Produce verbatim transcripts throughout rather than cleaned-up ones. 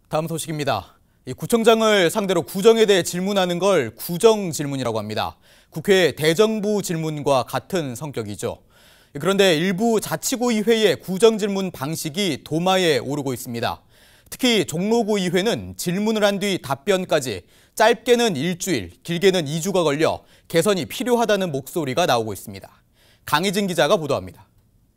다음 소식입니다. 이 구청장을 상대로 구정에 대해 질문하는 걸 구정 질문이라고 합니다. 국회 대정부 질문과 같은 성격이죠. 그런데 일부 자치구의회의 구정 질문 방식이 도마에 오르고 있습니다. 특히 종로구의회는 질문을 한 뒤 답변까지 짧게는 일주일, 길게는 이 주가 걸려 개선이 필요하다는 목소리가 나오고 있습니다. 강희진 기자가 보도합니다.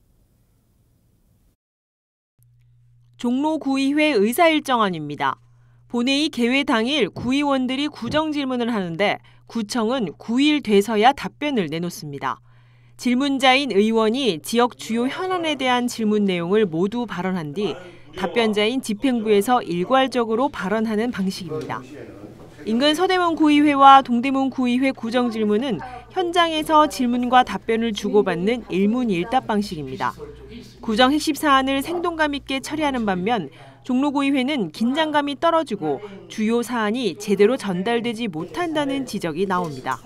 종로구의회 의사일정안입니다. 본회의 개회 당일 구의원들이 구정 질문을 하는데 구청은 구 일 돼서야 답변을 내놓습니다. 질문자인 의원이 지역 주요 현안에 대한 질문 내용을 모두 발언한 뒤 답변자인 집행부에서 일괄적으로 발언하는 방식입니다. 인근 서대문 구의회와 동대문 구의회 구정 질문은 현장에서 질문과 답변을 주고받는 일문일답 방식입니다. 구정 핵심 사안을 생동감 있게 처리하는 반면 종로구의회는 긴장감이 떨어지고 주요 사안이 제대로 전달되지 못한다는 지적이 나옵니다.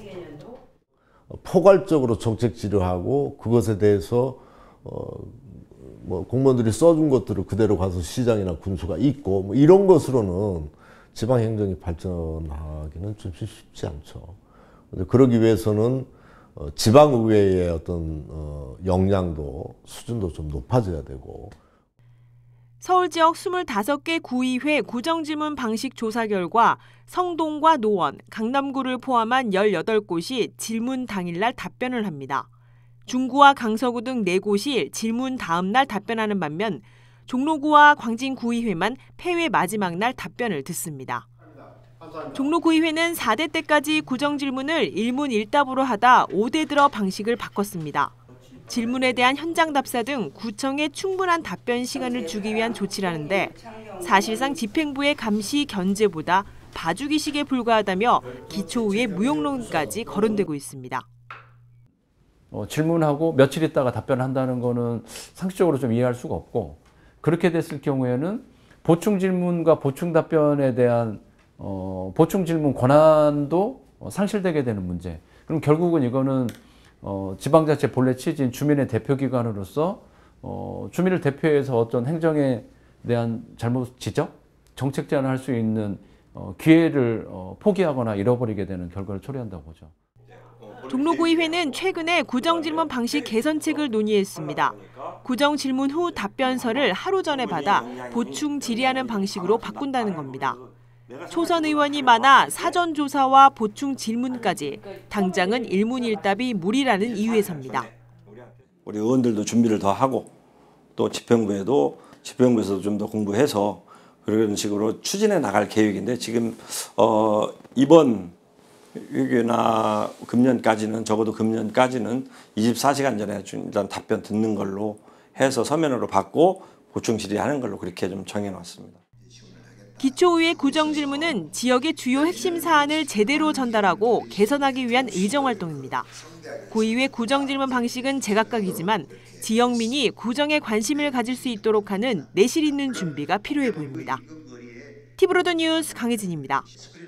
포괄적으로 정책 지도하고 그것에 대해서 어, 뭐 공무원들이 써준 것들을 그대로 가서 시장이나 군수가 있고 뭐 이런 것으로는 지방 행정이 발전하기는 좀 쉽지 않죠. 그러기 위해서는 어, 지방의회의 어떤 어, 역량도 수준도 좀 높아져야 되고. 서울 지역 스물다섯 개 구의회 구정질문 방식 조사 결과 성동과 노원, 강남구를 포함한 열여덟 곳이 질문 당일날 답변을 합니다. 중구와 강서구 등 네 곳이 질문 다음 날 답변하는 반면 종로구와 광진구의회만 폐회 마지막 날 답변을 듣습니다. 종로구의회는 사 대 때까지 구정질문을 일문일답으로 하다 오 대 들어 방식을 바꿨습니다. 질문에 대한 현장 답사 등 구청에 충분한 답변 시간을 주기 위한 조치라는데 사실상 집행부의 감시 견제보다 봐주기식에 불과하다며 기초의회 무용론까지 거론되고 있습니다. 어, 질문하고 며칠 있다가 답변한다는 거는 상식적으로 좀 이해할 수가 없고 그렇게 됐을 경우에는 보충 질문과 보충 답변에 대한 어, 보충 질문 권한도 상실되게 되는 문제. 그럼 결국은 이거는 어, 지방자치 본래 취지인 주민의 대표기관으로서 어, 주민을 대표해서 어떤 행정에 대한 잘못 지적, 정책 제안을 할 수 있는 어, 기회를 어, 포기하거나 잃어버리게 되는 결과를 초래한다고 보죠. 종로구의회는 최근에 구정질문 방식 개선책을 논의했습니다. 구정질문 후 답변서를 하루 전에 받아 보충 질의하는 방식으로 바꾼다는 겁니다. 초선 의원이 많아 사전 조사와 보충 질문까지 당장은 일문일답이 무리라는 이유에서입니다. 우리 의원들도 준비를 더 하고 또 집행부에도 집행부에서도 좀 더 공부해서 그런 식으로 추진해 나갈 계획인데 지금 어, 이번 위기나 금년까지는 적어도 금년까지는 이십사 시간 전에 일단 답변 듣는 걸로 해서 서면으로 받고 보충 질의하는 걸로 그렇게 좀 정해놨습니다. 기초의회 구정질문은 지역의 주요 핵심 사안을 제대로 전달하고 개선하기 위한 의정활동입니다. 구의회 구정질문 방식은 제각각이지만 지역민이 구정에 관심을 가질 수 있도록 하는 내실 있는 준비가 필요해 보입니다. 티브로드 뉴스 강혜진입니다.